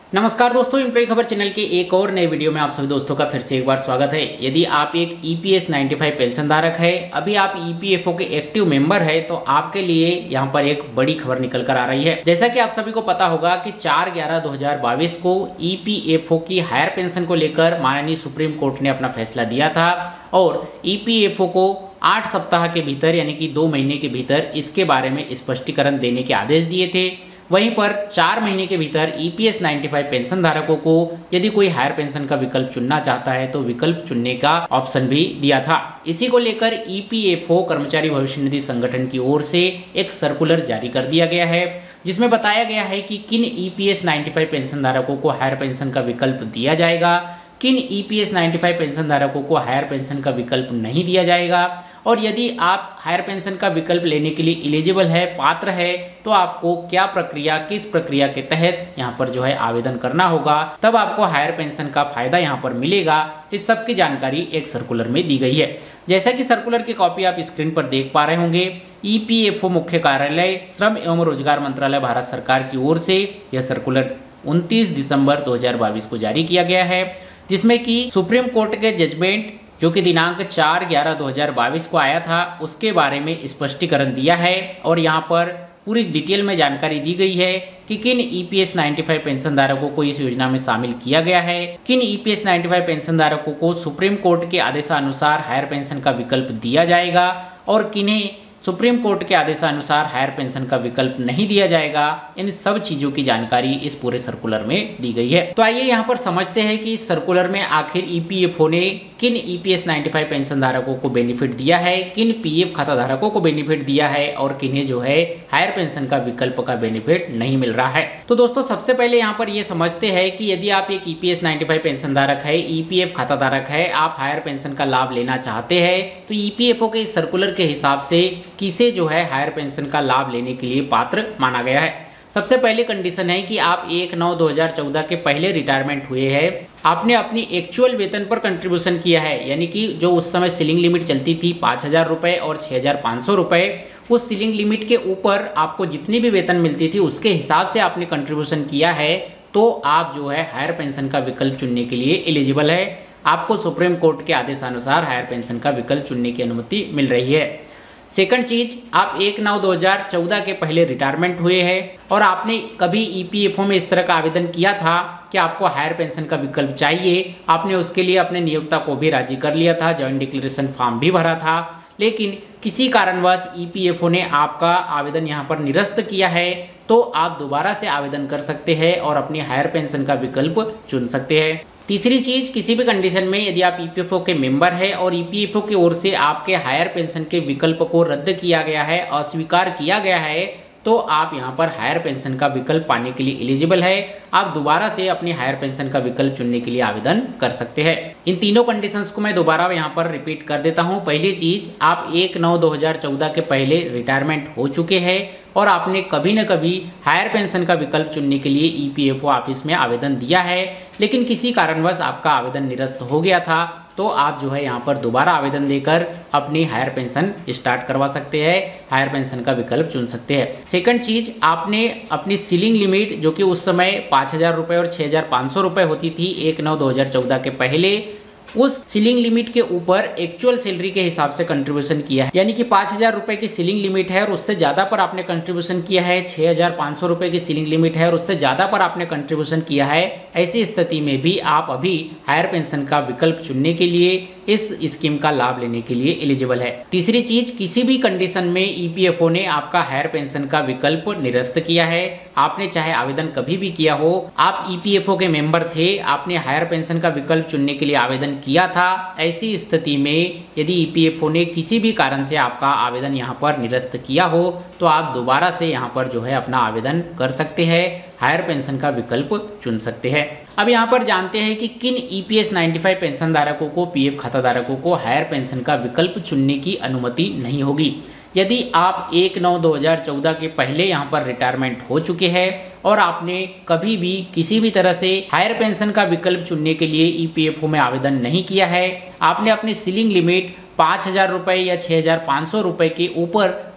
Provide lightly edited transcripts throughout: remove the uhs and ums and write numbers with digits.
नमस्कार दोस्तों, एम्प्लॉय खबर चैनल के एक और नए वीडियो में आप सभी दोस्तों का फिर से एक बार स्वागत है। यदि आप एक ईपीएस 95 पेंशन धारक है, अभी आप ईपीएफओ के एक्टिव मेंबर है, तो आपके लिए यहाँ पर एक बड़ी खबर निकल कर आ रही है। जैसा कि आप सभी को पता होगा कि 4/11/2022 को ईपीएफओ की हायर पेंशन को लेकर माननीय सुप्रीम कोर्ट ने अपना फैसला दिया था और ईपीएफओ को 8 सप्ताह के भीतर यानी कि 2 महीने के भीतर इसके बारे में स्पष्टीकरण देने के आदेश दिए थे। वहीं पर 4 महीने के भीतर ईपीएस 95 पेंशन धारकों को यदि कोई हायर पेंशन का विकल्प चुनना चाहता है तो विकल्प चुनने का ऑप्शन भी दिया था। इसी को लेकर ईपीएफओ कर्मचारी भविष्य निधि संगठन की ओर से एक सर्कुलर जारी कर दिया गया है, जिसमें बताया गया है कि किन ईपीएस 95 पेंशन धारकों को हायर पेंशन का विकल्प दिया जाएगा, किन ईपीएस 95 पेंशन धारकों को हायर पेंशन का विकल्प नहीं दिया जाएगा, और यदि आप हायर पेंशन का विकल्प लेने के लिए एलिजिबल है, पात्र है, तो आपको क्या प्रक्रिया, किस प्रक्रिया के तहत यहाँ पर जो है आवेदन करना होगा, तब आपको हायर पेंशन का फायदा यहाँ पर मिलेगा। इस सब की जानकारी एक सर्कुलर में दी गई है। जैसा कि सर्कुलर की कॉपी आप स्क्रीन पर देख पा रहे होंगे, ईपीएफओ मुख्य कार्यालय, श्रम एवं रोजगार मंत्रालय, भारत सरकार की ओर से यह सर्कुलर 29 दिसंबर 2022 को जारी किया गया है, जिसमें कि सुप्रीम कोर्ट के जजमेंट जो कि दिनांक 4/11/2022 को आया था उसके बारे में स्पष्टीकरण दिया है और यहाँ पर पूरी डिटेल में जानकारी दी गई है कि किन ईपीएस 95 पेंशन धारकों को इस योजना में शामिल किया गया है, किन ईपीएस 95 पेंशन धारकों को सुप्रीम कोर्ट के आदेशानुसार हायर पेंशन का विकल्प दिया जाएगा और किन्हें सुप्रीम कोर्ट के आदेशानुसार हायर पेंशन का विकल्प नहीं दिया जाएगा। इन सब चीजों की जानकारी इस पूरे सर्कुलर में दी गई है। तो आइए यहाँ पर समझते हैं कि इस सर्कुलर में आखिर ईपीएफओ ने किन ईपीएस 95 पेंशन धारकों को बेनिफिट दिया है, किन पीएफ खाता धारकों को बेनिफिट दिया है और किन्हें जो है हायर पेंशन का विकल्प का बेनिफिट नहीं मिल रहा है। तो दोस्तों, सबसे पहले यहाँ पर ये समझते हैं कि यदि आप एक ईपीएस 95 पेंशन धारक है, ईपीएफ खाता धारक है, आप हायर पेंशन का लाभ लेना चाहते हैं, तो ईपीएफओ के इस सर्कुलर के हिसाब से किसे जो है हायर पेंशन का लाभ लेने के लिए पात्र माना गया है। सबसे पहले कंडीशन है कि आप 1/9/2014 के पहले रिटायरमेंट हुए हैं, आपने अपनी एक्चुअल वेतन पर कंट्रीब्यूशन किया है, यानी कि जो उस समय सीलिंग लिमिट चलती थी 5,000 रुपये और 6,500 रुपये, उस सीलिंग लिमिट के ऊपर आपको जितनी भी वेतन मिलती थी उसके हिसाब से आपने कंट्रीब्यूशन किया है, तो आप जो है हायर पेंशन का विकल्प चुनने के लिए एलिजिबल है। आपको सुप्रीम कोर्ट के आदेशानुसार हायर पेंशन का विकल्प चुनने की अनुमति मिल रही है। सेकंड चीज, आप 1/9/2014 के पहले रिटायरमेंट हुए हैं और आपने कभी ईपीएफओ में इस तरह का आवेदन किया था कि आपको हायर पेंशन का विकल्प चाहिए, आपने उसके लिए अपने नियोक्ता को भी राजी कर लिया था, जॉइंट डिक्लेरेशन फॉर्म भी भरा था, लेकिन किसी कारणवश ईपीएफओ ने आपका आवेदन यहाँ पर निरस्त किया है, तो आप दोबारा से आवेदन कर सकते हैं और अपनी हायर पेंशन का विकल्प चुन सकते हैं। तीसरी चीज, किसी भी कंडीशन में यदि आप ईपीएफओ के मेंबर है और ईपीएफओ की ओर से आपके हायर पेंशन के विकल्प को रद्द किया गया है, अस्वीकार किया गया है, तो आप यहां पर हायर पेंशन का विकल्प पाने के लिए एलिजिबल है। आप दोबारा से अपनी हायर पेंशन का विकल्प चुनने के लिए आवेदन कर सकते हैं। इन तीनों कंडीशंस को मैं दोबारा यहां पर रिपीट कर देता हूं। पहली चीज, आप 1/9/2014 के पहले रिटायरमेंट हो चुके हैं और आपने कभी न कभी हायर पेंशन का विकल्प चुनने के लिए ईपीएफओ ऑफिस में आवेदन दिया है, लेकिन किसी कारणवश आपका आवेदन निरस्त हो गया था, तो आप जो है यहाँ पर दोबारा आवेदन देकर अपनी हायर पेंशन स्टार्ट करवा सकते हैं, हायर पेंशन का विकल्प चुन सकते हैं। सेकंड चीज, आपने अपनी सीलिंग लिमिट जो कि उस समय 5,000 रुपये और 6,500 रुपये होती थी 1/9/2014 के पहले, उस सीलिंग लिमिट के ऊपर एक्चुअल सैलरी के हिसाब से कंट्रीब्यूशन किया है, यानी कि 5,000 रुपये की सीलिंग लिमिट है और उससे ज़्यादा पर आपने कंट्रीब्यूशन किया है, 6,500 रुपये की सीलिंग लिमिट है और उससे ज़्यादा पर आपने कंट्रीब्यूशन किया है, ऐसी स्थिति में भी आप अभी हायर पेंशन का विकल्प चुनने के लिए, इस स्कीम का लाभ लेने के लिए एलिजिबल है। तीसरी चीज, किसी भी कंडीशन में ईपीएफओ ने आपका हायर पेंशन का विकल्प निरस्त किया है, आपने चाहे आवेदन कभी भी किया हो, आप ईपीएफओ के मेंबर थे, आपने हायर पेंशन का विकल्प चुनने के लिए आवेदन किया था, ऐसी स्थिति में यदि ईपीएफओ ने किसी भी कारण से आपका आवेदन यहाँ पर निरस्त किया हो, तो आप दोबारा से यहाँ पर जो है अपना आवेदन कर सकते हैं, हायर पेंशन का विकल्प चुन सकते हैं। अब यहाँ पर जानते हैं कि किन ईपीएस 95 पेंशन धारकों को, पीएफ खाता धारकों को हायर पेंशन का विकल्प चुनने की अनुमति नहीं होगी। यदि आप 1/9/2014 के पहले यहाँ पर रिटायरमेंट हो चुके हैं और आपने कभी भी किसी भी तरह से हायर पेंशन का विकल्प चुनने के लिए ईपीएफओ में आवेदन नहीं किया है, आपने अपनी सीलिंग लिमिट 5,000 रुपये या 6,500 रुपये के ऊपर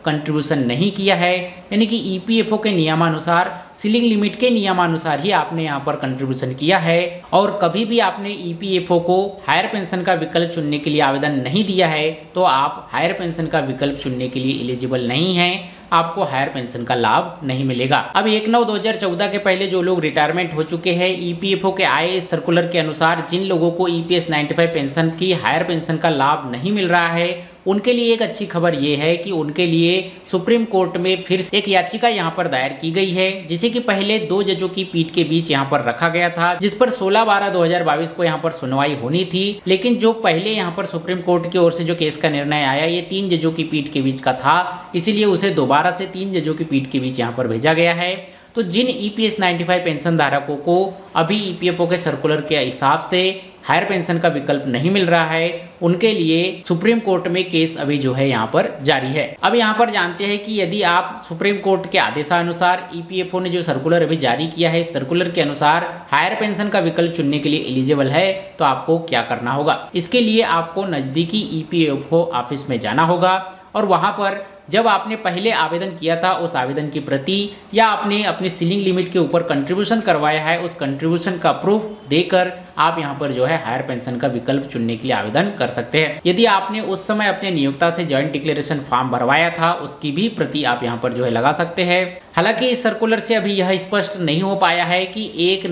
कंट्रीब्यूशन नहीं किया है, यानी कि ईपीएफओ के नियमानुसार, सीलिंग लिमिट के नियमानुसार ही आपने यहाँ पर कंट्रीब्यूशन किया है और कभी भी आपने ईपीएफओ को हायर पेंशन का विकल्प चुनने के लिए आवेदन नहीं दिया है तो आप हायर पेंशन का विकल्प चुनने के लिए एलिजिबल नहीं हैं, आपको हायर पेंशन का लाभ नहीं मिलेगा। अब 1/9/2014 के पहले जो लोग रिटायरमेंट हो चुके हैं, ईपीएफओ के आए इस सर्कुलर के अनुसार जिन लोगों को ईपीएस 95 पेंशन की हायर पेंशन का लाभ नहीं मिल रहा है, उनके लिए एक अच्छी खबर ये है कि उनके लिए सुप्रीम कोर्ट में फिर से एक याचिका यहाँ पर दायर की गई है, जिसे कि पहले 2 जजों की पीठ के बीच यहाँ पर रखा गया था, जिस पर 16/12/2022 को यहाँ पर सुनवाई होनी थी। लेकिन जो पहले यहाँ पर सुप्रीम कोर्ट की ओर से जो केस का निर्णय आया, ये 3 जजों की पीठ के बीच का था, इसीलिए उसे दोबारा से 3 जजों की पीठ के बीच यहाँ पर भेजा गया है। तो जिन ईपीएस 95 पेंशन धारकों को अभी ईपीएफओ के सर्कुलर के हिसाब से हायर पेंशन का विकल्प नहीं मिल रहा है, उनके लिए सुप्रीम कोर्ट में केस अभी जो है यहाँ पर जारी है। अब यहाँ पर जानते हैं कि यदि आप सुप्रीम कोर्ट के आदेशानुसार ईपीएफओ ने जो सर्कुलर अभी जारी किया है, इस सर्कुलर के अनुसार हायर पेंशन का विकल्प चुनने के लिए एलिजिबल है, तो आपको क्या करना होगा। इसके लिए आपको नजदीकी ईपीएफओ ऑफिस में जाना होगा और वहां पर जब आपने पहले आवेदन किया था उस आवेदन की प्रति या आपने अपनी सीलिंग लिमिट के ऊपर कंट्रीब्यूशन करवाया है, उस कंट्रीब्यूशन का प्रूफ देकर आप यहां पर जो है हायर पेंशन का विकल्प चुनने के लिए आवेदन कर सकते हैं। यदि आपने उस समय अपने नियोक्ता से जॉइंट डिक्लेरेशन फॉर्म भरवाया था, उसकी भी प्रति आप यहां पर जो है लगा सकते हैं। हालांकि इस सर्कुलर से अभी यह स्पष्ट नहीं हो पाया है कि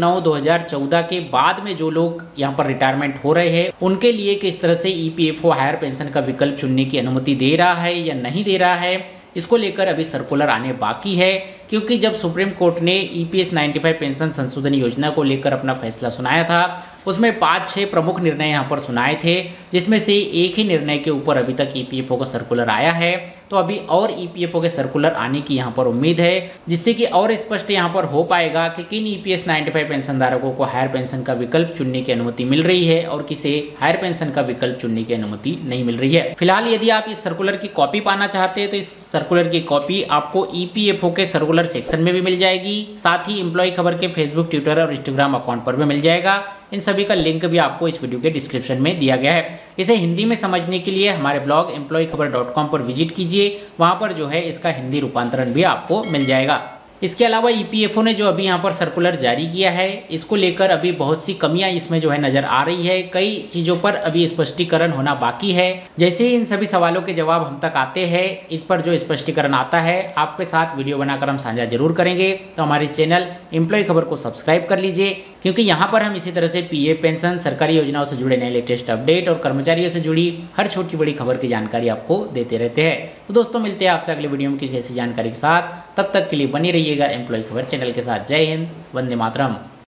1/9/2014 के बाद में जो लोग यहाँ पर रिटायरमेंट हो रहे हैं, उनके लिए किस तरह से ईपीएफओ हायर पेंशन का विकल्प चुनने की अनुमति दे रहा है या नहीं दे रहा है। इसको लेकर अभी सर्कुलर आने बाकी है, क्योंकि जब सुप्रीम कोर्ट ने ईपीएस 95 पेंशन संशोधन योजना को लेकर अपना फैसला सुनाया था, उसमें 5-6 प्रमुख निर्णय यहाँ पर सुनाए थे, जिसमें से एक ही निर्णय के ऊपर अभी तक ईपीएफओ का सर्कुलर आया है। तो अभी और ईपीएफओ के सर्कुलर आने की यहाँ पर उम्मीद है, जिससे कि और स्पष्ट यहाँ पर हो पाएगा कि किन ईपीएस 95 पेंशन धारकों को हायर पेंशन का विकल्प चुनने की अनुमति मिल रही है और किसे हायर पेंशन का विकल्प चुनने की अनुमति नहीं मिल रही है। फिलहाल यदि आप इस सर्कुलर की कॉपी पाना चाहते हैं तो इस सर्कुलर की कॉपी आपको ईपीएफओ के सर्कुलर सेक्शन में भी मिल जाएगी, साथ ही एम्प्लॉय खबर के फेसबुक, ट्विटर और इंस्टाग्राम अकाउंट पर भी मिल जाएगा। इन सभी का लिंक भी आपको इस वीडियो के डिस्क्रिप्शन में दिया गया है। इसे हिंदी में समझने के लिए हमारे ब्लॉग employeeखबर.com पर विजिट कीजिए, वहां पर जो है इसका हिंदी रूपांतरण भी आपको मिल जाएगा। इसके अलावा ईपीएफओ ने जो अभी यहाँ पर सर्कुलर जारी किया है, इसको लेकर अभी बहुत सी कमियां इसमें जो है नजर आ रही है। कई चीजों पर अभी स्पष्टीकरण होना बाकी है। जैसे ही इन सभी सवालों के जवाब हम तक आते हैं, इस पर जो स्पष्टीकरण आता है आपके साथ वीडियो बनाकर हम साझा जरूर करेंगे। तो हमारे चैनल एम्प्लॉय खबर को सब्सक्राइब कर लीजिए, क्योंकि यहाँ पर हम इसी तरह से पीएफ पेंशन, सरकारी योजनाओं से जुड़े नए लेटेस्ट अपडेट और कर्मचारियों से जुड़ी हर छोटी बड़ी खबर की जानकारी आपको देते रहते हैं। तो दोस्तों, मिलते हैं आपसे अगले वीडियो में किसी ऐसी जानकारी के साथ। तब तक के लिए बनी रहिएगा एम्प्लॉय खबर चैनल के साथ। जय हिंद, वंदे मातरम।